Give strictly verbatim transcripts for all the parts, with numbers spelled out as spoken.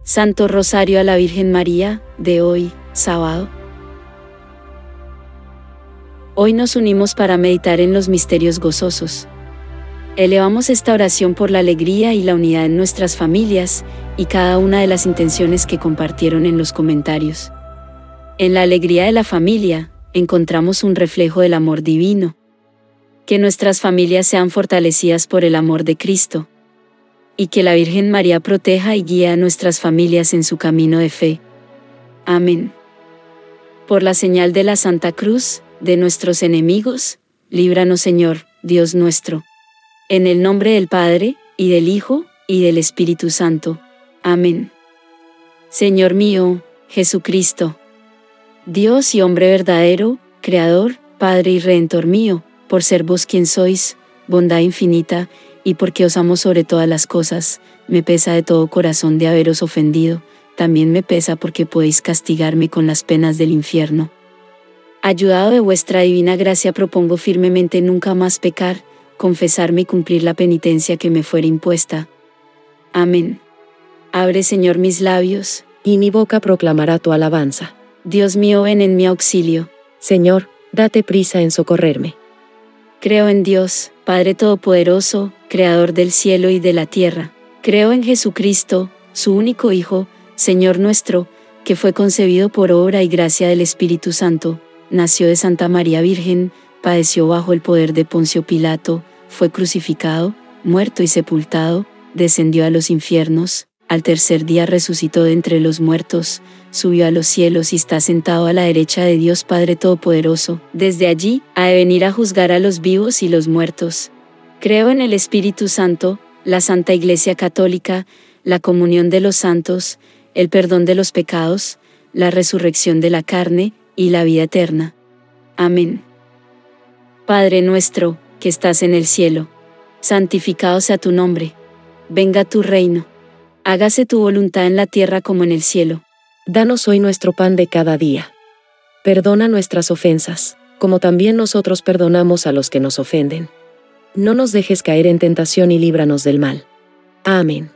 Santo Rosario a la Virgen María, de hoy, sábado. Hoy nos unimos para meditar en los misterios gozosos. Elevamos esta oración por la alegría y la unidad en nuestras familias, y cada una de las intenciones que compartieron en los comentarios. En la alegría de la familia, encontramos un reflejo del amor divino. Que nuestras familias sean fortalecidas por el amor de Cristo. Y que la Virgen María proteja y guíe a nuestras familias en su camino de fe. Amén. Por la señal de la Santa Cruz, de nuestros enemigos, líbranos Señor, Dios nuestro. En el nombre del Padre, y del Hijo, y del Espíritu Santo. Amén. Señor mío, Jesucristo, Dios y hombre verdadero, Creador, Padre y Redentor mío, por ser vos quien sois, bondad infinita, y porque os amo sobre todas las cosas, me pesa de todo corazón de haberos ofendido, también me pesa porque podéis castigarme con las penas del infierno. Ayudado de vuestra divina gracia propongo firmemente nunca más pecar, confesarme y cumplir la penitencia que me fuera impuesta. Amén. Abre, Señor, mis labios, y mi boca proclamará tu alabanza. Dios mío, ven en mi auxilio. Señor, date prisa en socorrerme. Creo en Dios, Padre Todopoderoso, Creador del cielo y de la tierra. Creo en Jesucristo, su único Hijo, Señor nuestro, que fue concebido por obra y gracia del Espíritu Santo, nació de Santa María Virgen, padeció bajo el poder de Poncio Pilato, fue crucificado, muerto y sepultado, descendió a los infiernos, al tercer día resucitó de entre los muertos, subió a los cielos y está sentado a la derecha de Dios Padre Todopoderoso. Desde allí, ha de venir a juzgar a los vivos y los muertos. Creo en el Espíritu Santo, la Santa Iglesia Católica, la comunión de los santos, el perdón de los pecados, la resurrección de la carne, y la vida eterna. Amén. Padre nuestro, que estás en el cielo, santificado sea tu nombre. Venga tu reino. Hágase tu voluntad en la tierra como en el cielo. Danos hoy nuestro pan de cada día. Perdona nuestras ofensas, como también nosotros perdonamos a los que nos ofenden. No nos dejes caer en tentación y líbranos del mal. Amén.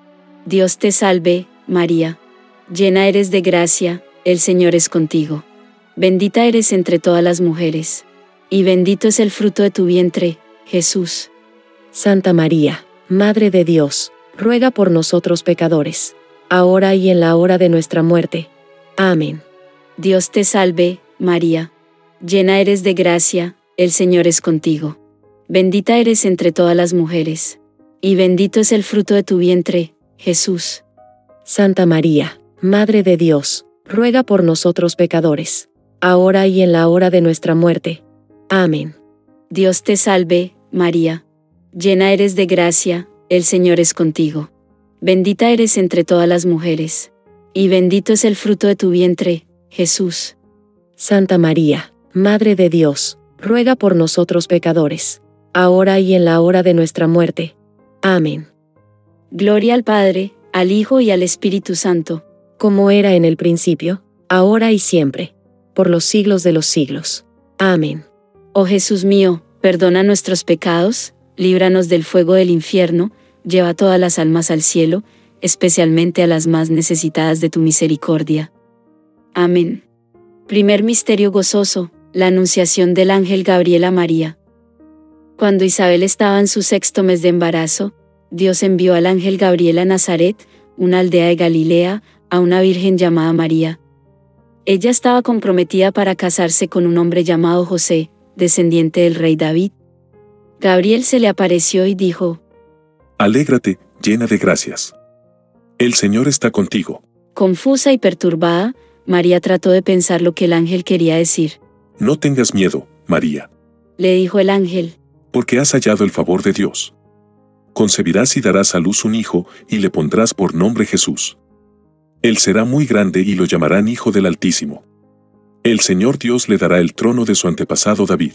Dios te salve, María. Llena eres de gracia, el Señor es contigo. Bendita eres entre todas las mujeres. Y bendito es el fruto de tu vientre, Jesús. Santa María, Madre de Dios, ruega por nosotros pecadores, ahora y en la hora de nuestra muerte. Amén. Dios te salve, María. Llena eres de gracia, el Señor es contigo. Bendita eres entre todas las mujeres. Y bendito es el fruto de tu vientre, Jesús. Santa María, Madre de Dios, ruega por nosotros pecadores, ahora y en la hora de nuestra muerte. Amén. Dios te salve, María. Llena eres de gracia, el Señor es contigo. Bendita eres entre todas las mujeres. Y bendito es el fruto de tu vientre, Jesús. Santa María, Madre de Dios, ruega por nosotros pecadores, ahora y en la hora de nuestra muerte. Amén. Gloria al Padre, al Hijo y al Espíritu Santo. Como era en el principio, ahora y siempre, por los siglos de los siglos. Amén. Oh Jesús mío, perdona nuestros pecados, líbranos del fuego del infierno, lleva todas las almas al cielo, especialmente a las más necesitadas de tu misericordia. Amén. Primer misterio gozoso, la anunciación del ángel Gabriel a María. Cuando Isabel estaba en su sexto mes de embarazo, Dios envió al ángel Gabriel a Nazaret, una aldea de Galilea, a una virgen llamada María. Ella estaba comprometida para casarse con un hombre llamado José, descendiente del rey David. Gabriel se le apareció y dijo: Alégrate, llena de gracias. El Señor está contigo. Confusa y perturbada, María trató de pensar lo que el ángel quería decir. No tengas miedo, María, le dijo el ángel, porque has hallado el favor de Dios. Concebirás y darás a luz un hijo, y le pondrás por nombre Jesús. Él será muy grande y lo llamarán Hijo del Altísimo. El Señor Dios le dará el trono de su antepasado David.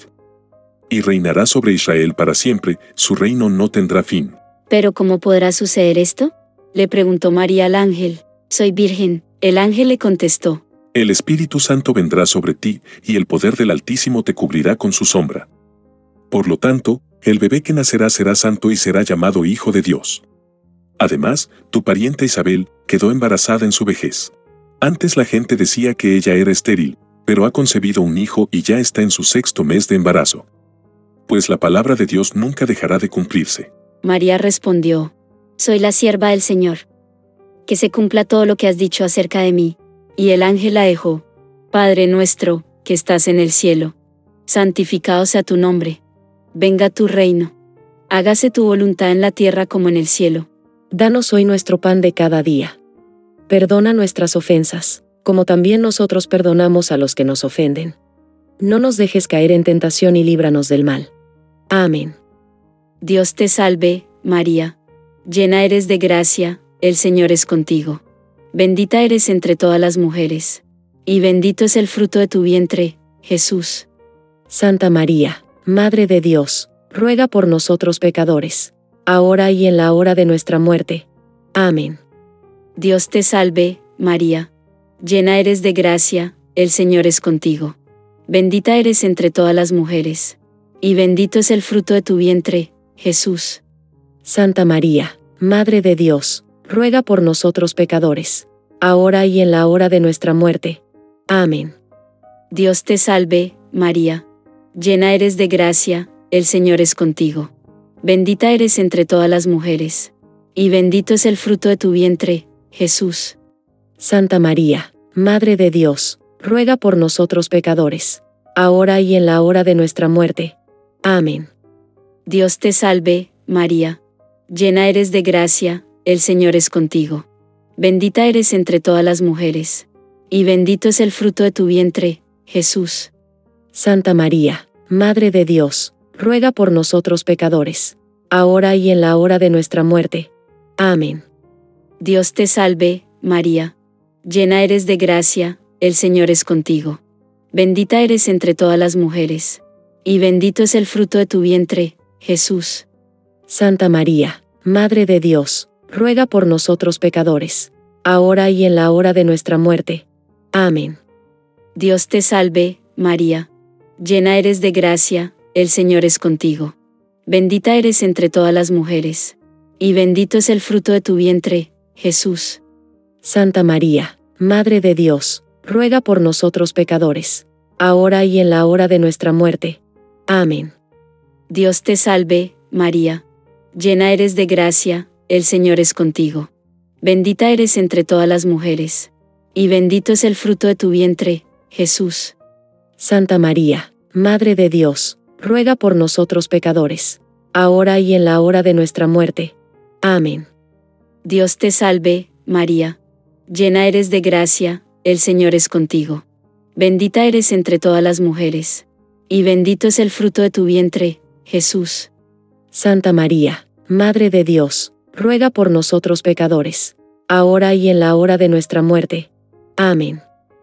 Y reinará sobre Israel para siempre, su reino no tendrá fin. ¿Pero cómo podrá suceder esto?, le preguntó María al ángel. Soy virgen. El ángel le contestó: El Espíritu Santo vendrá sobre ti, y el poder del Altísimo te cubrirá con su sombra. Por lo tanto, el bebé que nacerá será santo y será llamado Hijo de Dios. Además, tu pariente Isabel quedó embarazada en su vejez. Antes la gente decía que ella era estéril, pero ha concebido un hijo y ya está en su sexto mes de embarazo. Pues la palabra de Dios nunca dejará de cumplirse. María respondió: Soy la sierva del Señor. Que se cumpla todo lo que has dicho acerca de mí. Y el ángel la dejó. Padre nuestro, que estás en el cielo, santificado sea tu nombre. Venga tu reino. Hágase tu voluntad en la tierra como en el cielo. Danos hoy nuestro pan de cada día. Perdona nuestras ofensas, como también nosotros perdonamos a los que nos ofenden. No nos dejes caer en tentación y líbranos del mal. Amén. Dios te salve, María. Llena eres de gracia, el Señor es contigo. Bendita eres entre todas las mujeres. Y bendito es el fruto de tu vientre, Jesús. Santa María, Madre de Dios, ruega por nosotros pecadores, ahora y en la hora de nuestra muerte. Amén. Dios te salve, María. Llena eres de gracia, el Señor es contigo. Bendita eres entre todas las mujeres. Y bendito es el fruto de tu vientre, Jesús. Santa María, Madre de Dios, ruega por nosotros pecadores, ahora y en la hora de nuestra muerte. Amén. Dios te salve, María. Llena eres de gracia, el Señor es contigo. Bendita eres entre todas las mujeres. Y bendito es el fruto de tu vientre, Jesús. Santa María, Madre de Dios, ruega por nosotros pecadores, ahora y en la hora de nuestra muerte. Amén. Dios te salve, María. Llena eres de gracia, el Señor es contigo. Bendita eres entre todas las mujeres. Y bendito es el fruto de tu vientre, Jesús. Santa María, Madre de Dios, ruega por nosotros pecadores, ahora y en la hora de nuestra muerte. Amén. Dios te salve, María. Llena eres de gracia, el Señor es contigo. Bendita eres entre todas las mujeres. Y bendito es el fruto de tu vientre, Jesús. Santa María, Madre de Dios, ruega por nosotros pecadores, ahora y en la hora de nuestra muerte. Amén. Dios te salve, María. Llena eres de gracia, el Señor es contigo. Bendita eres entre todas las mujeres. Y bendito es el fruto de tu vientre, Jesús. Santa María, Madre de Dios, ruega por nosotros pecadores, ahora y en la hora de nuestra muerte. Amén. Dios te salve, María. Llena eres de gracia, el Señor es contigo. Bendita eres entre todas las mujeres. Y bendito es el fruto de tu vientre, Jesús. Santa María, Madre de Dios, ruega por nosotros pecadores, ahora y en la hora de nuestra muerte. Amén. Dios te salve, María. Llena eres de gracia, el Señor es contigo. Bendita eres entre todas las mujeres. Y bendito es el fruto de tu vientre, Jesús. Santa María, Madre de Dios, ruega por nosotros pecadores, ahora y en la hora de nuestra muerte. Amén.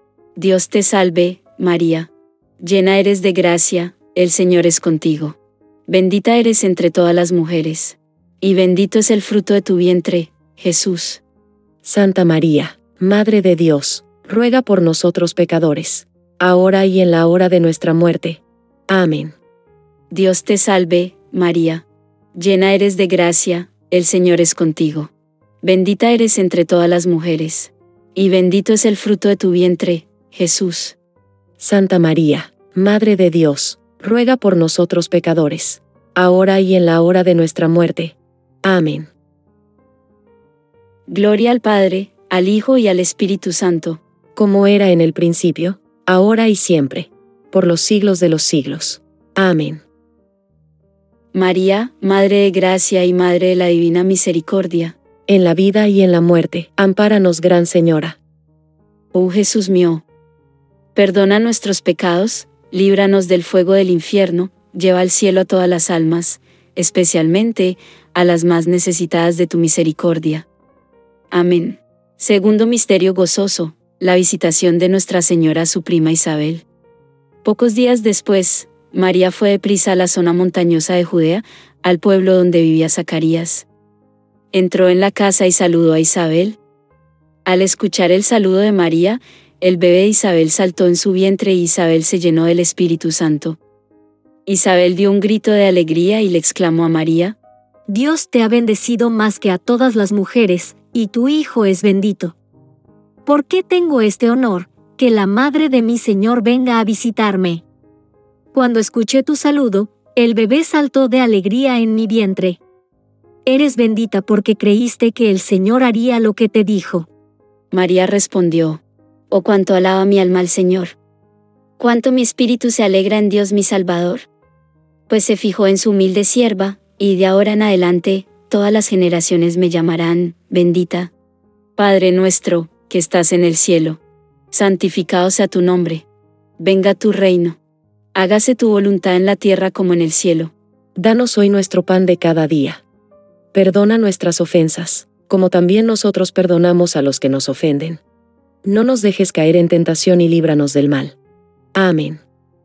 Dios te salve, María. Llena eres de gracia, el Señor es contigo. Bendita eres entre todas las mujeres. Y bendito es el fruto de tu vientre, Jesús. Santa María, Madre de Dios, ruega por nosotros pecadores, ahora y en la hora de nuestra muerte. Amén. Dios te salve, María. Llena eres de gracia, el Señor es contigo. Bendita eres entre todas las mujeres. Y bendito es el fruto de tu vientre, Jesús. Santa María, Madre de Dios, ruega por nosotros pecadores, ahora y en la hora de nuestra muerte. Amén. Gloria al Padre, al Hijo y al Espíritu Santo, como era en el principio, ahora y siempre, por los siglos de los siglos. Amén. María, Madre de Gracia y Madre de la Divina Misericordia, en la vida y en la muerte, ampáranos, Gran Señora. Oh Jesús mío, perdona nuestros pecados, líbranos del fuego del infierno, lleva al cielo a todas las almas, especialmente a las más necesitadas de tu misericordia. Amén. Segundo misterio gozoso, la visitación de Nuestra Señora a su prima Isabel. Pocos días después, María fue deprisa a la zona montañosa de Judea, al pueblo donde vivía Zacarías. Entró en la casa y saludó a Isabel. Al escuchar el saludo de María, el bebé de Isabel saltó en su vientre y Isabel se llenó del Espíritu Santo. Isabel dio un grito de alegría y le exclamó a María: Dios te ha bendecido más que a todas las mujeres, y tu hijo es bendito. ¿Por qué tengo este honor, que la madre de mi Señor venga a visitarme? Cuando escuché tu saludo, el bebé saltó de alegría en mi vientre. Eres bendita porque creíste que el Señor haría lo que te dijo. María respondió: Oh, cuánto alaba mi alma al Señor. Cuánto mi espíritu se alegra en Dios mi Salvador. Pues se fijó en su humilde sierva, y de ahora en adelante, todas las generaciones me llamarán bendita. Padre nuestro, que estás en el cielo, santificado sea tu nombre. Venga tu reino. Hágase tu voluntad en la tierra como en el cielo. Danos hoy nuestro pan de cada día. Perdona nuestras ofensas, como también nosotros perdonamos a los que nos ofenden. No nos dejes caer en tentación y líbranos del mal. Amén.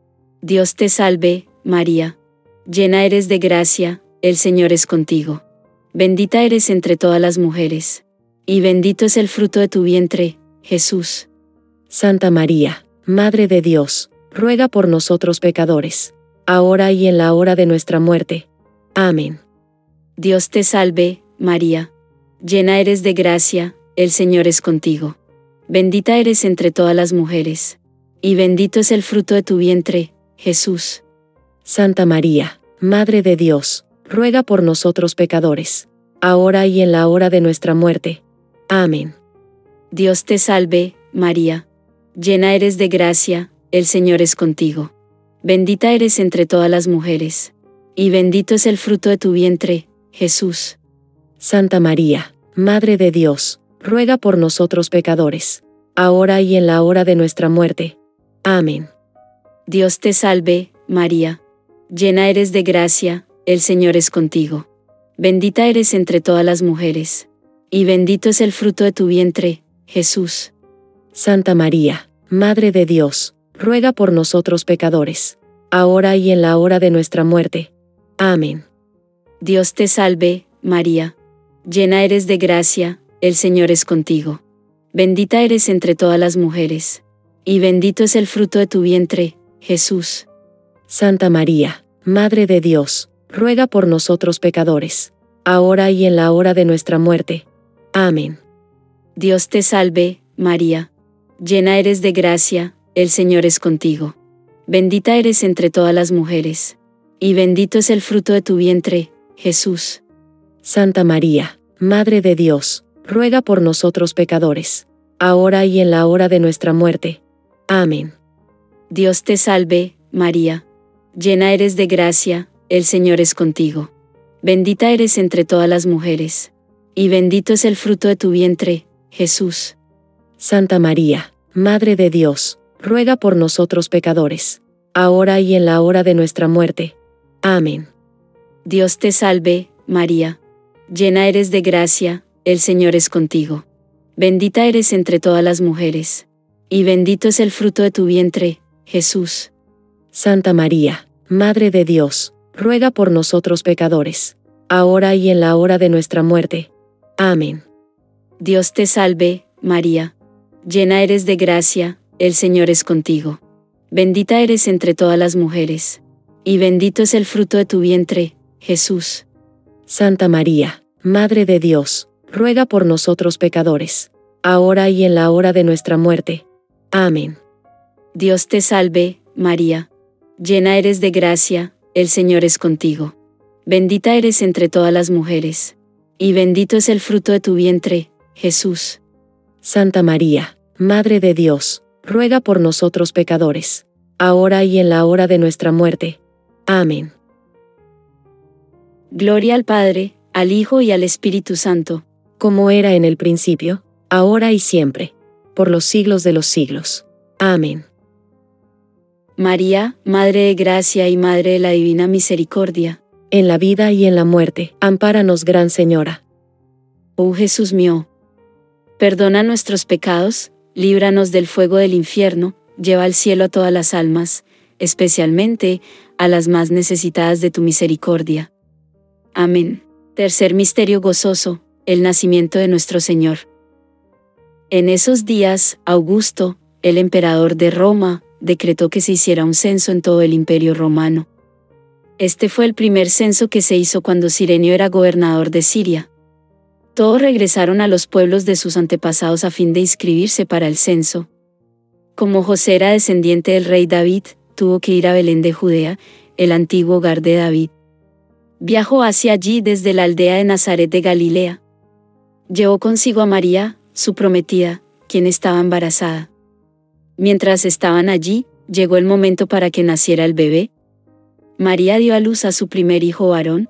Dios te salve, María. Llena eres de gracia, el Señor es contigo. Bendita eres entre todas las mujeres, y bendito es el fruto de tu vientre, Jesús. Santa María, Madre de Dios, ruega por nosotros pecadores, ahora y en la hora de nuestra muerte. Amén. Dios te salve, María. Llena eres de gracia, el Señor es contigo. Bendita eres entre todas las mujeres, y bendito es el fruto de tu vientre, Jesús. Santa María, Madre de Dios, ruega por nosotros pecadores, ahora y en la hora de nuestra muerte. Amén. Dios te salve, María. Llena eres de gracia, el Señor es contigo. Bendita eres entre todas las mujeres, y bendito es el fruto de tu vientre, Jesús. Santa María, Madre de Dios, ruega por nosotros pecadores, ahora y en la hora de nuestra muerte. Amén. Dios te salve, María. Llena eres de gracia, el Señor es contigo. Bendita eres entre todas las mujeres, y bendito es el fruto de tu vientre, Jesús. Santa María, Madre de Dios, ruega por nosotros pecadores, ahora y en la hora de nuestra muerte. Amén. Dios te salve, María. Llena eres de gracia, el Señor es contigo. Bendita eres entre todas las mujeres, y bendito es el fruto de tu vientre, Jesús. Santa María, Madre de Dios, ruega por nosotros pecadores, ahora y en la hora de nuestra muerte. Amén. Dios te salve, María. Llena eres de gracia, el Señor es contigo. Bendita eres entre todas las mujeres, y bendito es el fruto de tu vientre, Jesús. Santa María, Madre de Dios, ruega por nosotros pecadores, ahora y en la hora de nuestra muerte. Amén. Dios te salve, María. Llena eres de gracia, el Señor es contigo. Bendita eres entre todas las mujeres, y bendito es el fruto de tu vientre, Jesús. Santa María, Madre de Dios, ruega por nosotros pecadores, ahora y en la hora de nuestra muerte. Amén. Dios te salve, María. Llena eres de gracia, el Señor es contigo. Bendita eres entre todas las mujeres, y bendito es el fruto de tu vientre, Jesús. Santa María, Madre de Dios, ruega por nosotros pecadores, ahora y en la hora de nuestra muerte. Amén. Dios te salve, María. Llena eres de gracia, el Señor es contigo. Bendita eres entre todas las mujeres, y bendito es el fruto de tu vientre, Jesús. Santa María, Madre de Dios, ruega por nosotros pecadores, ahora y en la hora de nuestra muerte. Amén. Dios te salve, María. Llena eres de gracia, el Señor es contigo. Bendita eres entre todas las mujeres, y bendito es el fruto de tu vientre, Jesús. Santa María, Madre de Dios, ruega por nosotros pecadores, ahora y en la hora de nuestra muerte. Amén. Gloria al Padre, al Hijo y al Espíritu Santo, como era en el principio, ahora y siempre, por los siglos de los siglos. Amén. María, Madre de Gracia y Madre de la Divina Misericordia, en la vida y en la muerte, ampáranos, Gran Señora. Oh Jesús mío, perdona nuestros pecados, líbranos del fuego del infierno, lleva al cielo a todas las almas, especialmente a las más necesitadas de tu misericordia. Amén. Tercer misterio gozoso, el nacimiento de nuestro Señor. En esos días, Augusto, el emperador de Roma, decretó que se hiciera un censo en todo el imperio romano. Este fue el primer censo que se hizo cuando Cirenio era gobernador de Siria. Todos regresaron a los pueblos de sus antepasados a fin de inscribirse para el censo. Como José era descendiente del rey David, tuvo que ir a Belén de Judea, el antiguo hogar de David. Viajó hacia allí desde la aldea de Nazaret de Galilea. Llevó consigo a María, su prometida, quien estaba embarazada. Mientras estaban allí, llegó el momento para que naciera el bebé. María dio a luz a su primer hijo varón.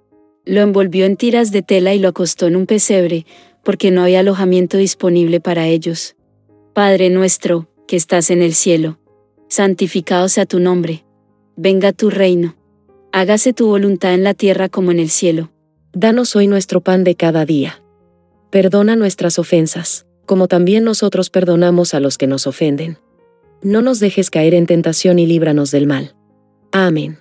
Lo envolvió en tiras de tela y lo acostó en un pesebre, porque no había alojamiento disponible para ellos. Padre nuestro, que estás en el cielo, santificado sea tu nombre. Venga tu reino. Hágase tu voluntad en la tierra como en el cielo. Danos hoy nuestro pan de cada día. Perdona nuestras ofensas, como también nosotros perdonamos a los que nos ofenden. No nos dejes caer en tentación y líbranos del mal. Amén.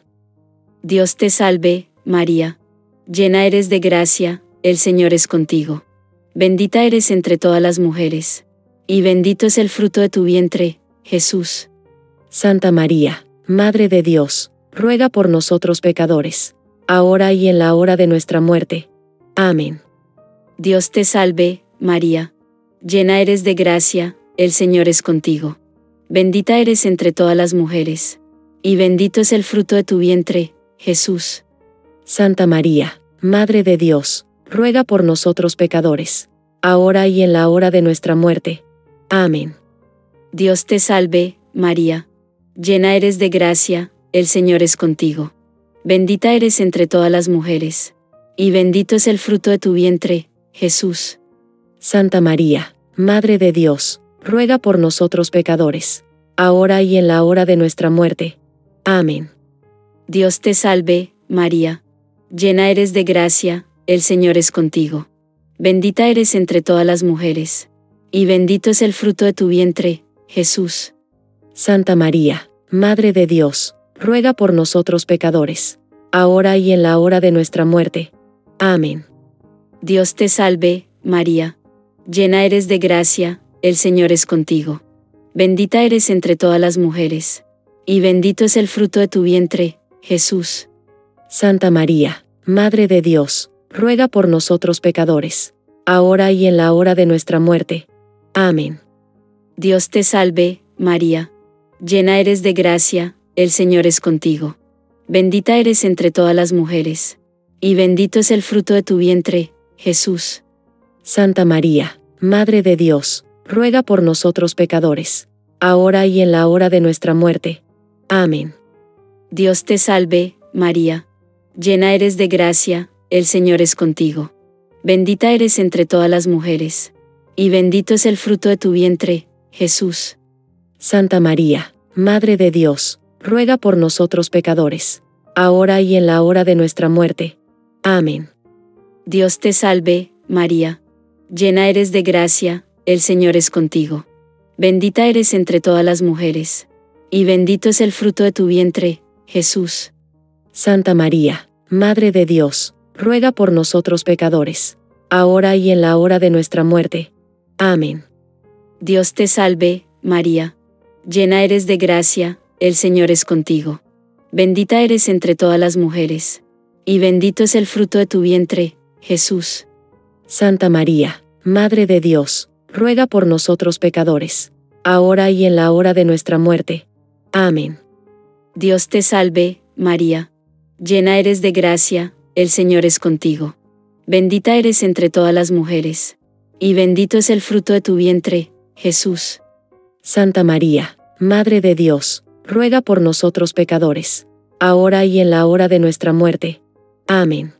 Dios te salve, María. Llena eres de gracia, el Señor es contigo. Bendita eres entre todas las mujeres. Y bendito es el fruto de tu vientre, Jesús. Santa María, Madre de Dios, ruega por nosotros pecadores, ahora y en la hora de nuestra muerte. Amén. Dios te salve, María. Llena eres de gracia, el Señor es contigo. Bendita eres entre todas las mujeres. Y bendito es el fruto de tu vientre, Jesús. Santa María, Madre de Dios, ruega por nosotros pecadores, ahora y en la hora de nuestra muerte. Amén. Dios te salve, María. Llena eres de gracia, el Señor es contigo. Bendita eres entre todas las mujeres. Y bendito es el fruto de tu vientre, Jesús. Santa María, Madre de Dios, ruega por nosotros pecadores, ahora y en la hora de nuestra muerte. Amén. Dios te salve, María. Llena eres de gracia, el Señor es contigo. Bendita eres entre todas las mujeres. Y bendito es el fruto de tu vientre, Jesús. Santa María, Madre de Dios, ruega por nosotros pecadores, ahora y en la hora de nuestra muerte. Amén. Dios te salve, María. Llena eres de gracia, el Señor es contigo. Bendita eres entre todas las mujeres. Y bendito es el fruto de tu vientre, Jesús. Santa María, Madre de Dios, ruega por nosotros pecadores, ahora y en la hora de nuestra muerte. Amén. Dios te salve, María. Llena eres de gracia, el Señor es contigo. Bendita eres entre todas las mujeres. Y bendito es el fruto de tu vientre, Jesús. Santa María, Madre de Dios, ruega por nosotros pecadores, ahora y en la hora de nuestra muerte. Amén. Dios te salve, María. Llena eres de gracia, el Señor es contigo. Bendita eres entre todas las mujeres. Y bendito es el fruto de tu vientre, Jesús. Santa María, Madre de Dios, ruega por nosotros pecadores, ahora y en la hora de nuestra muerte. Amén. Dios te salve, María. Llena eres de gracia, el Señor es contigo. Bendita eres entre todas las mujeres. Y bendito es el fruto de tu vientre, Jesús. Santa María, Madre de Dios, ruega por nosotros pecadores, ahora y en la hora de nuestra muerte. Amén. Dios te salve, María. Llena eres de gracia, el Señor es contigo. Bendita eres entre todas las mujeres. Y bendito es el fruto de tu vientre, Jesús. Santa María, Madre de Dios, ruega por nosotros pecadores, ahora y en la hora de nuestra muerte. Amén. Dios te salve, María. Llena eres de gracia, el Señor es contigo. Bendita eres entre todas las mujeres. Y bendito es el fruto de tu vientre, Jesús. Santa María, Madre de Dios, ruega por nosotros pecadores, ahora y en la hora de nuestra muerte. Amén.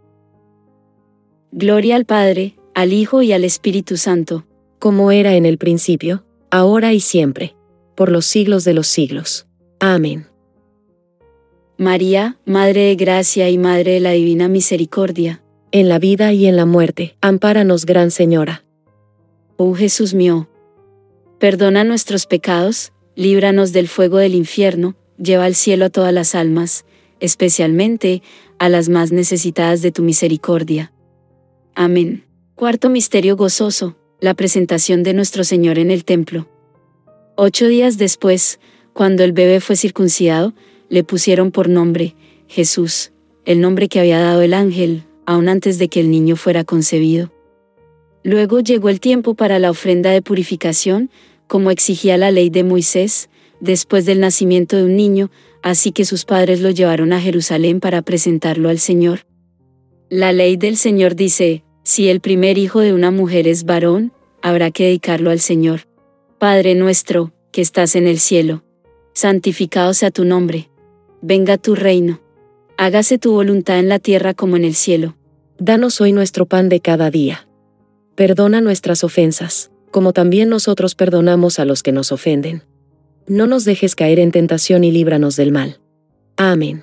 Gloria al Padre, al Hijo y al Espíritu Santo, como era en el principio, ahora y siempre, por los siglos de los siglos. Amén. María, Madre de Gracia y Madre de la Divina Misericordia, en la vida y en la muerte, ampáranos, Gran Señora. Oh Jesús mío, perdona nuestros pecados, líbranos del fuego del infierno, lleva al cielo a todas las almas, especialmente a las más necesitadas de tu misericordia. Amén. Cuarto misterio gozoso, la presentación de nuestro Señor en el templo. Ocho días después, cuando el bebé fue circuncidado, le pusieron por nombre Jesús, el nombre que había dado el ángel, aún antes de que el niño fuera concebido. Luego llegó el tiempo para la ofrenda de purificación, como exigía la ley de Moisés, después del nacimiento de un niño, así que sus padres lo llevaron a Jerusalén para presentarlo al Señor. La ley del Señor dice, si el primer hijo de una mujer es varón, habrá que dedicarlo al Señor. Padre nuestro, que estás en el cielo, santificado sea tu nombre. Venga tu reino. Hágase tu voluntad en la tierra como en el cielo. Danos hoy nuestro pan de cada día. Perdona nuestras ofensas, como también nosotros perdonamos a los que nos ofenden. No nos dejes caer en tentación y líbranos del mal. Amén.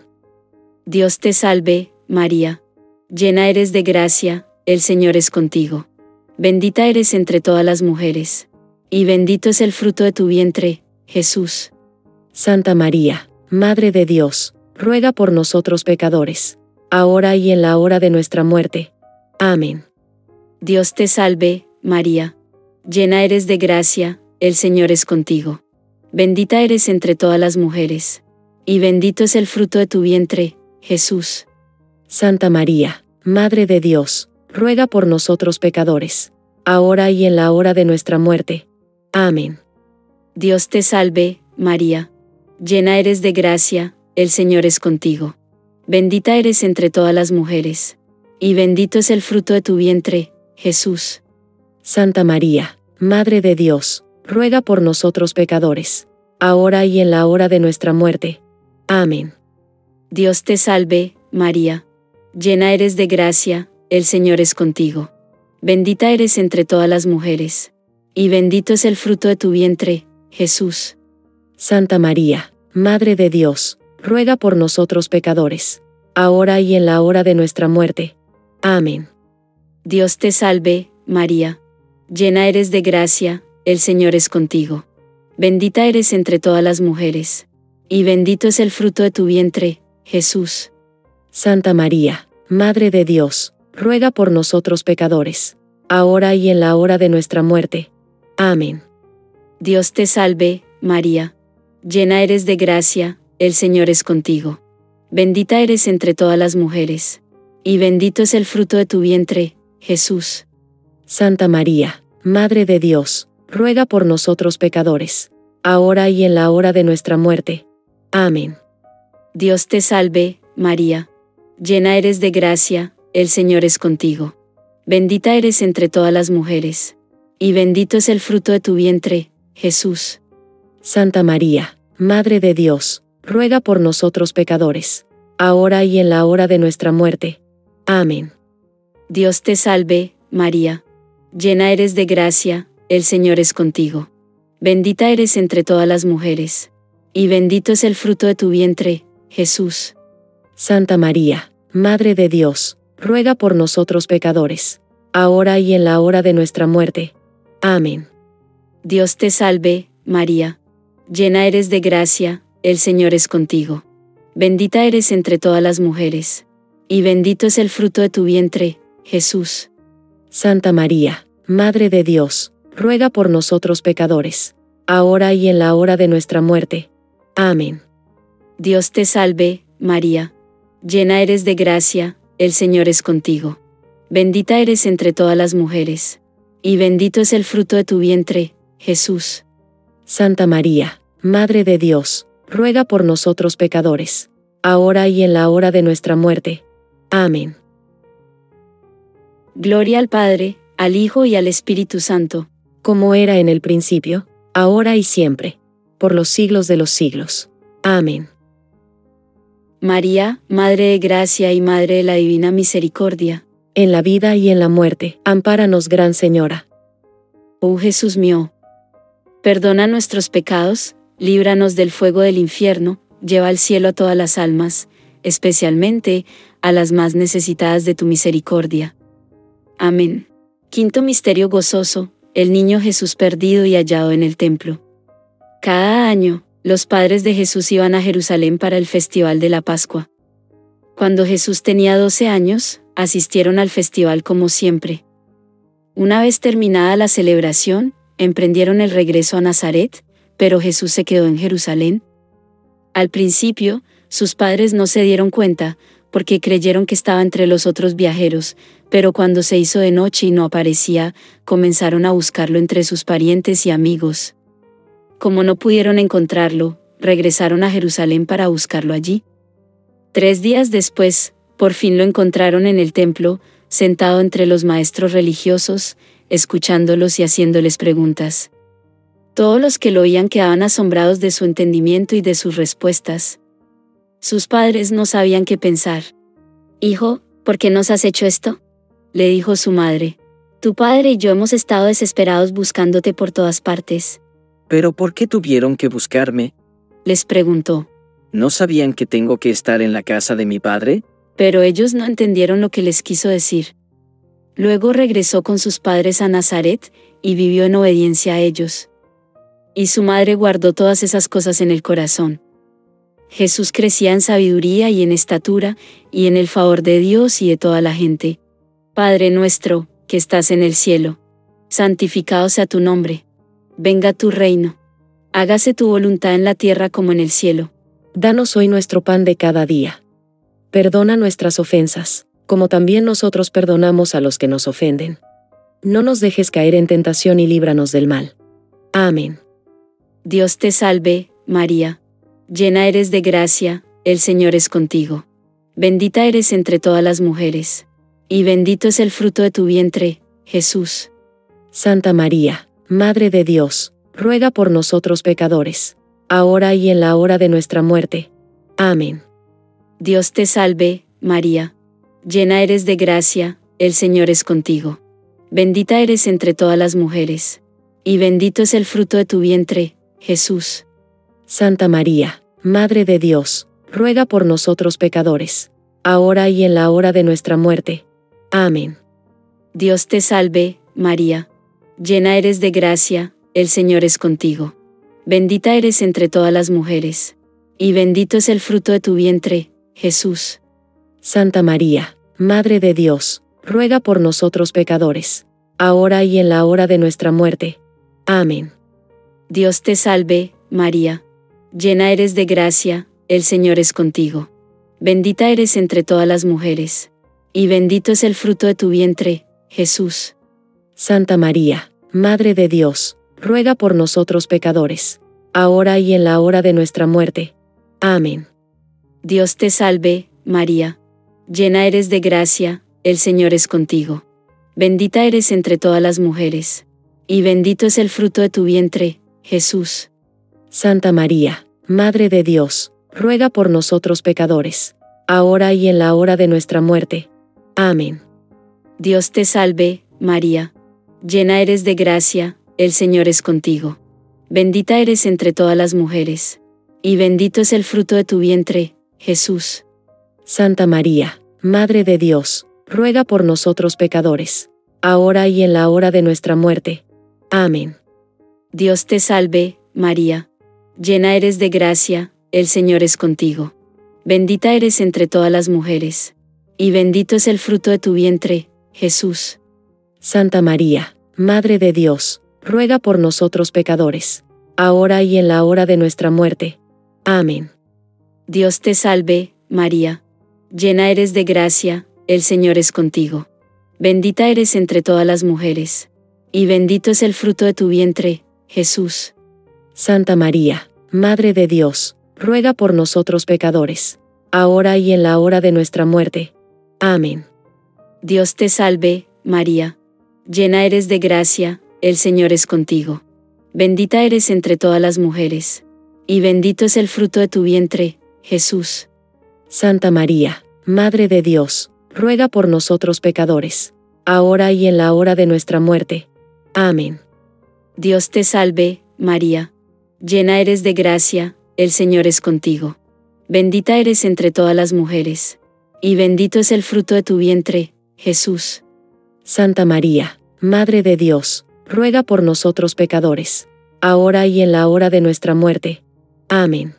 Dios te salve, María. Llena eres de gracia, el Señor es contigo. Bendita eres entre todas las mujeres. Y bendito es el fruto de tu vientre, Jesús. Santa María, Madre de Dios, ruega por nosotros pecadores, ahora y en la hora de nuestra muerte. Amén. Dios te salve, María. Llena eres de gracia, el Señor es contigo. Bendita eres entre todas las mujeres. Y bendito es el fruto de tu vientre, Jesús. Santa María, Madre de Dios, ruega por nosotros pecadores, ahora y en la hora de nuestra muerte. Amén. Dios te salve, María. Llena eres de gracia, el Señor es contigo. Bendita eres entre todas las mujeres. Y bendito es el fruto de tu vientre, Jesús. Santa María, Madre de Dios, ruega por nosotros pecadores, ahora y en la hora de nuestra muerte. Amén. Dios te salve, María. Llena eres de gracia, el Señor es contigo. Bendita eres entre todas las mujeres. Y bendito es el fruto de tu vientre, Jesús. Santa María, Madre de Dios, ruega por nosotros pecadores, ahora y en la hora de nuestra muerte. Amén. Dios te salve, María. Llena eres de gracia, el Señor es contigo. Bendita eres entre todas las mujeres. Y bendito es el fruto de tu vientre, Jesús. Santa María, Madre de Dios, ruega por nosotros pecadores, ahora y en la hora de nuestra muerte. Amén. Dios te salve, María. Llena eres de gracia, el Señor es contigo. Bendita eres entre todas las mujeres. Y bendito es el fruto de tu vientre, Jesús. Santa María, Madre de Dios, ruega por nosotros pecadores, ahora y en la hora de nuestra muerte. Amén. Dios te salve, María. Llena eres de gracia, el Señor es contigo. Bendita eres entre todas las mujeres. Y bendito es el fruto de tu vientre, Jesús. Santa María, Madre de Dios, ruega por nosotros pecadores, ahora y en la hora de nuestra muerte. Amén. Dios te salve, María. Llena eres de gracia, el Señor es contigo. Bendita eres entre todas las mujeres. Y bendito es el fruto de tu vientre, Jesús. Santa María, Madre de Dios, ruega por nosotros pecadores, ahora y en la hora de nuestra muerte. Amén. Dios te salve, María. Llena eres de gracia, el Señor es contigo. Bendita eres entre todas las mujeres. Y bendito es el fruto de tu vientre, Jesús. Santa María, Madre de Dios, ruega por nosotros pecadores, ahora y en la hora de nuestra muerte. Amén. Dios te salve, María. Llena eres de gracia, el Señor es contigo. Bendita eres entre todas las mujeres. Y bendito es el fruto de tu vientre, Jesús. Santa María, Madre de Dios, ruega por nosotros pecadores, ahora y en la hora de nuestra muerte. Amén. Gloria al Padre, al Hijo y al Espíritu Santo, como era en el principio, ahora y siempre, por los siglos de los siglos. Amén. María, Madre de Gracia y Madre de la Divina Misericordia, en la vida y en la muerte, ampáranos, Gran Señora. Oh Jesús mío, perdona nuestros pecados, líbranos del fuego del infierno, lleva al cielo a todas las almas, especialmente a las más necesitadas de tu misericordia. Amén. Quinto misterio gozoso, el niño Jesús perdido y hallado en el templo. Cada año, los padres de Jesús iban a Jerusalén para el festival de la Pascua. Cuando Jesús tenía doce años, asistieron al festival como siempre. Una vez terminada la celebración, emprendieron el regreso a Nazaret, pero Jesús se quedó en Jerusalén. Al principio, Sus padres no se dieron cuenta, porque creyeron que estaba entre los otros viajeros, pero cuando se hizo de noche y no aparecía, comenzaron a buscarlo entre sus parientes y amigos. Como no pudieron encontrarlo, regresaron a Jerusalén para buscarlo allí. Tres días después, por fin lo encontraron en el templo, sentado entre los maestros religiosos, escuchándolos y haciéndoles preguntas. Todos los que lo oían quedaban asombrados de su entendimiento y de sus respuestas. Sus padres no sabían qué pensar. «Hijo, ¿por qué nos has hecho esto?», le dijo su madre. «Tu padre y yo hemos estado desesperados buscándote por todas partes». «¿Pero por qué tuvieron que buscarme?», les preguntó. «¿No sabían que tengo que estar en la casa de mi padre?». Pero ellos no entendieron lo que les quiso decir. Luego regresó con sus padres a Nazaret, y vivió en obediencia a ellos. Y su madre guardó todas esas cosas en el corazón. Jesús crecía en sabiduría y en estatura, y en el favor de Dios y de toda la gente. Padre nuestro, que estás en el cielo, santificado sea tu nombre. Venga tu reino. Hágase tu voluntad en la tierra como en el cielo. Danos hoy nuestro pan de cada día. Perdona nuestras ofensas, como también nosotros perdonamos a los que nos ofenden. No nos dejes caer en tentación y líbranos del mal. Amén. Dios te salve, María. Llena eres de gracia, el Señor es contigo. Bendita eres entre todas las mujeres. Y bendito es el fruto de tu vientre, Jesús. Santa María, Madre de Dios, ruega por nosotros pecadores, ahora y en la hora de nuestra muerte. Amén. Dios te salve, María. Llena eres de gracia, el Señor es contigo. Bendita eres entre todas las mujeres. Y bendito es el fruto de tu vientre, Jesús. Santa María, Madre de Dios, ruega por nosotros pecadores, ahora y en la hora de nuestra muerte. Amén. Dios te salve, María. Llena eres de gracia, el Señor es contigo. Bendita eres entre todas las mujeres. Y bendito es el fruto de tu vientre, Jesús. Santa María, Madre de Dios, ruega por nosotros pecadores, ahora y en la hora de nuestra muerte. Amén. Dios te salve, María. Llena eres de gracia, el Señor es contigo. Bendita eres entre todas las mujeres. Y bendito es el fruto de tu vientre, Jesús. Santa María, Madre de Dios, ruega por nosotros pecadores, ahora y en la hora de nuestra muerte. Amén. Dios te salve, María. Llena eres de gracia, el Señor es contigo. Bendita eres entre todas las mujeres. Y bendito es el fruto de tu vientre, Jesús. Santa María, Madre de Dios, ruega por nosotros pecadores, ahora y en la hora de nuestra muerte. Amén. Dios te salve, María. Llena eres de gracia, el Señor es contigo. Bendita eres entre todas las mujeres. Y bendito es el fruto de tu vientre, Jesús. Santa María, Madre de Dios, ruega por nosotros pecadores, ahora y en la hora de nuestra muerte. Amén. Dios te salve, María. Llena eres de gracia, el Señor es contigo. Bendita eres entre todas las mujeres. Y bendito es el fruto de tu vientre, Jesús. Santa María, Madre de Dios, ruega por nosotros pecadores, ahora y en la hora de nuestra muerte. Amén. Dios te salve, María. Llena eres de gracia, el Señor es contigo. Bendita eres entre todas las mujeres. Y bendito es el fruto de tu vientre, Jesús. Santa María, Madre de Dios, ruega por nosotros pecadores, ahora y en la hora de nuestra muerte. Amén. Dios te salve, María. Llena eres de gracia, el Señor es contigo. Bendita eres entre todas las mujeres. Y bendito es el fruto de tu vientre, Jesús. Santa María, Madre de Dios, ruega por nosotros pecadores, ahora y en la hora de nuestra muerte. Amén. Dios te salve, María. Llena eres de gracia, el Señor es contigo. Bendita eres entre todas las mujeres. Y bendito es el fruto de tu vientre, Jesús. Santa María, Madre de Dios, ruega por nosotros pecadores, ahora y en la hora de nuestra muerte. Amén.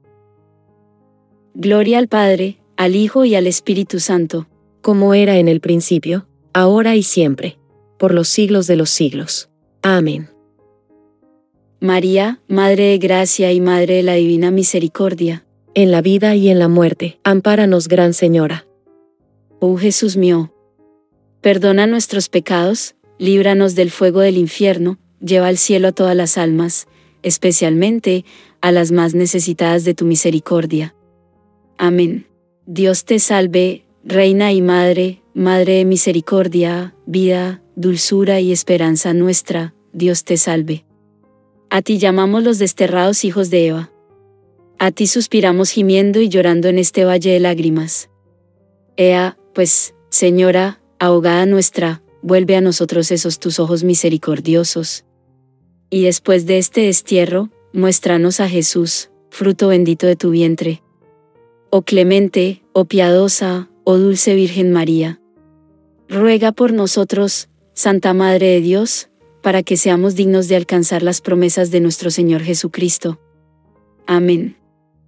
Gloria al Padre, al Hijo y al Espíritu Santo, como era en el principio, ahora y siempre, por los siglos de los siglos. Amén. María, Madre de Gracia y Madre de la Divina Misericordia, en la vida y en la muerte, ampáranos, Gran Señora. Oh Jesús mío, perdona nuestros pecados, líbranos del fuego del infierno, lleva al cielo a todas las almas, especialmente a las más necesitadas de tu misericordia. Amén. Dios te salve, Reina y Madre, Madre de misericordia, vida, dulzura y esperanza nuestra, Dios te salve. A ti llamamos los desterrados hijos de Eva. A ti suspiramos gimiendo y llorando en este valle de lágrimas. Ea, pues, Señora, ahogada nuestra, vuelve a nosotros esos tus ojos misericordiosos. Y después de este destierro, muéstranos a Jesús, fruto bendito de tu vientre. Oh clemente, oh piadosa, oh dulce Virgen María. Ruega por nosotros, Santa Madre de Dios, para que seamos dignos de alcanzar las promesas de nuestro Señor Jesucristo. Amén.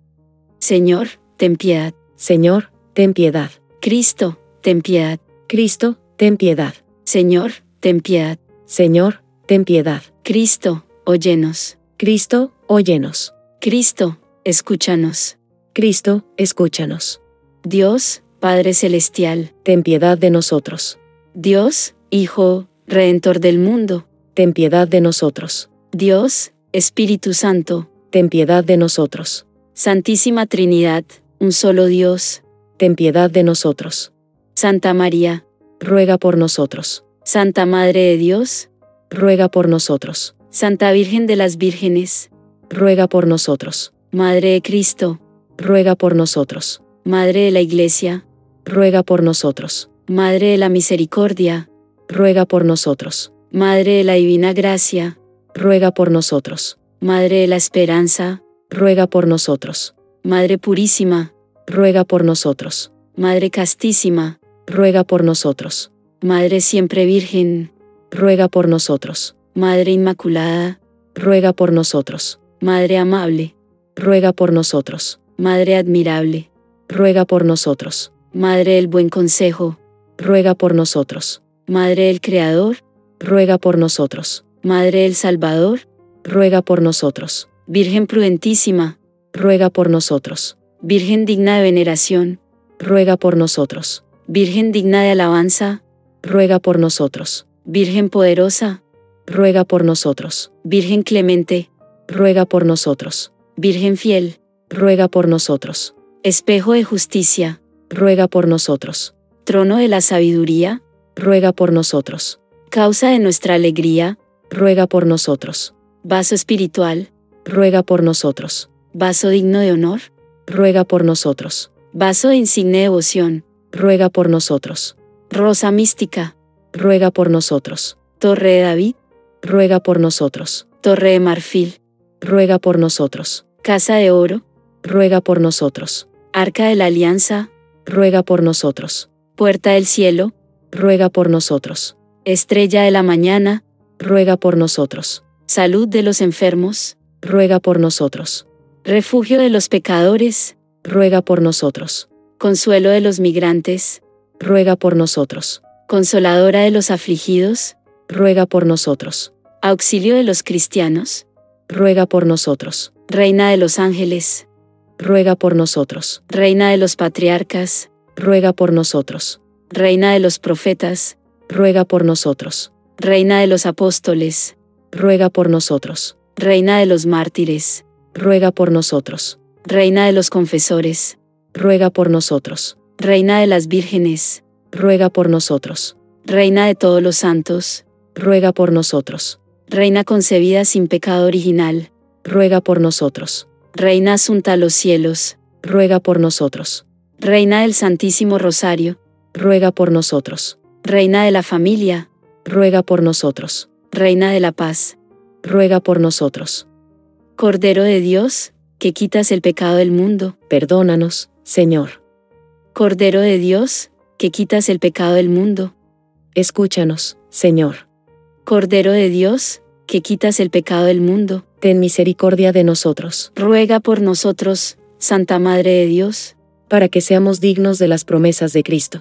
Señor, ten piedad. Señor, ten piedad. Cristo, ten piedad. Cristo, ten piedad. Señor, ten piedad. Señor, ten piedad. Cristo, óyenos. Cristo, óyenos. Cristo, escúchanos. Cristo, escúchanos. Dios, Padre Celestial, ten piedad de nosotros. Dios, Hijo, Redentor del mundo, ten piedad de nosotros. Dios, Espíritu Santo, ten piedad de nosotros. Santísima Trinidad, un solo Dios, ten piedad de nosotros. Santa María, ruega por nosotros. Santa Madre de Dios, ruega por nosotros. Santa Virgen de las Vírgenes, ruega por nosotros. Madre de Cristo, ruega por nosotros. Madre de la Iglesia, ruega por nosotros. Madre de la Misericordia, ruega por nosotros. Madre de la Divina Gracia, ruega por nosotros. Madre de la Esperanza, ruega por nosotros. Madre Purísima, ruega por nosotros. Madre Castísima, ruega por nosotros. Madre Siempre Virgen, ruega por nosotros. Madre Inmaculada, ruega por nosotros. Madre Amable, ruega por nosotros. Madre Admirable, ruega por nosotros. Madre del Buen Consejo, ruega por nosotros. Madre del Creador, ruega por nosotros. Madre del Salvador, ruega por nosotros. Virgen prudentísima, ruega por nosotros. Virgen digna de veneración, ruega por nosotros. Virgen digna de alabanza, ruega por nosotros. Virgen poderosa, ruega por nosotros. Virgen clemente, ruega por nosotros. Virgen fiel, ruega por nosotros. Espejo de justicia, ruega por nosotros. Trono de la sabiduría, ruega por nosotros. Causa de nuestra alegría, ruega por nosotros. Vaso espiritual, ruega por nosotros. Vaso digno de honor, ruega por nosotros. Vaso de insigne devoción, ruega por nosotros. Rosa mística, ruega por nosotros. Torre de David, ruega por nosotros. Torre de marfil, ruega por nosotros. Casa de oro, ruega por nosotros. Arca de la Alianza, ruega por nosotros. Puerta del cielo, ruega por nosotros. Estrella de la mañana, ruega por nosotros. Salud de los enfermos, ruega por nosotros. Refugio de los pecadores, ruega por nosotros. Consuelo de los migrantes, ruega por nosotros. Consoladora de los afligidos, ruega por nosotros. Auxilio de los cristianos, ruega por nosotros. Reina de los ángeles, ruega por nosotros. Reina de los patriarcas, ruega por nosotros. Reina de los profetas, ruega por nosotros. Reina de los apóstoles, ruega por nosotros. Reina de los mártires, ruega por nosotros. Reina de los confesores, ruega por nosotros. Reina de las vírgenes, ruega por nosotros. Reina de todos los santos, ruega por nosotros. Reina concebida sin pecado original, ruega por nosotros. Reina asunta a los cielos, ruega por nosotros. Reina del Santísimo Rosario, ruega por nosotros. Reina de la familia, ruega por nosotros. Reina de la paz, ruega por nosotros. Cordero de Dios, que quitas el pecado del mundo, perdónanos, Señor. Cordero de Dios, que quitas el pecado del mundo, escúchanos, Señor. Cordero de Dios, que quitas el pecado del mundo, ten misericordia de nosotros. Ruega por nosotros, Santa Madre de Dios, para que seamos dignos de las promesas de Cristo.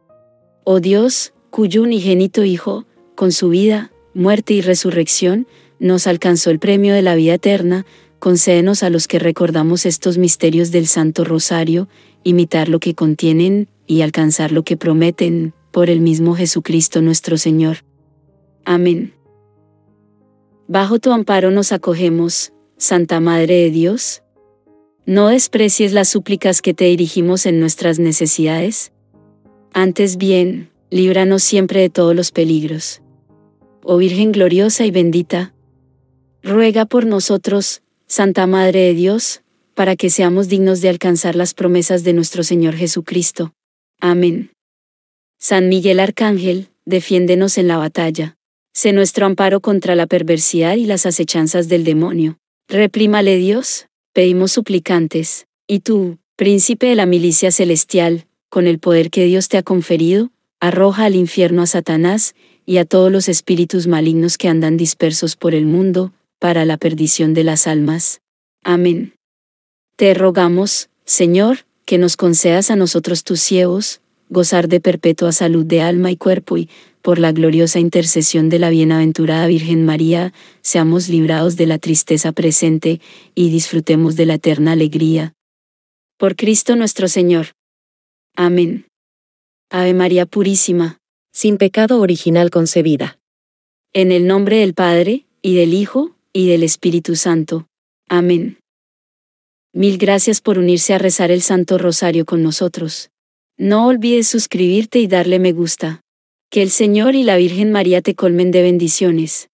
Oh Dios, cuyo unigénito Hijo, con su vida, muerte y resurrección, nos alcanzó el premio de la vida eterna, concédenos a los que recordamos estos misterios del Santo Rosario, imitar lo que contienen, y alcanzar lo que prometen, por el mismo Jesucristo nuestro Señor. Amén. Bajo tu amparo nos acogemos, Santa Madre de Dios. No desprecies las súplicas que te dirigimos en nuestras necesidades. Antes bien, líbranos siempre de todos los peligros. Oh Virgen gloriosa y bendita, ruega por nosotros, Santa Madre de Dios, para que seamos dignos de alcanzar las promesas de nuestro Señor Jesucristo. Amén. San Miguel Arcángel, defiéndenos en la batalla. Sé nuestro amparo contra la perversidad y las acechanzas del demonio. Reprímale Dios, pedimos suplicantes, y tú, príncipe de la milicia celestial, con el poder que Dios te ha conferido, arroja al infierno a Satanás y a todos los espíritus malignos que andan dispersos por el mundo, para la perdición de las almas. Amén. Te rogamos, Señor, que nos concedas a nosotros tus siervos, gozar de perpetua salud de alma y cuerpo y, por la gloriosa intercesión de la bienaventurada Virgen María, seamos librados de la tristeza presente y disfrutemos de la eterna alegría. Por Cristo nuestro Señor. Amén. Ave María Purísima, sin pecado original concebida. En el nombre del Padre, y del Hijo, y del Espíritu Santo. Amén. Mil gracias por unirse a rezar el Santo Rosario con nosotros. No olvides suscribirte y darle me gusta. Que el Señor y la Virgen María te colmen de bendiciones.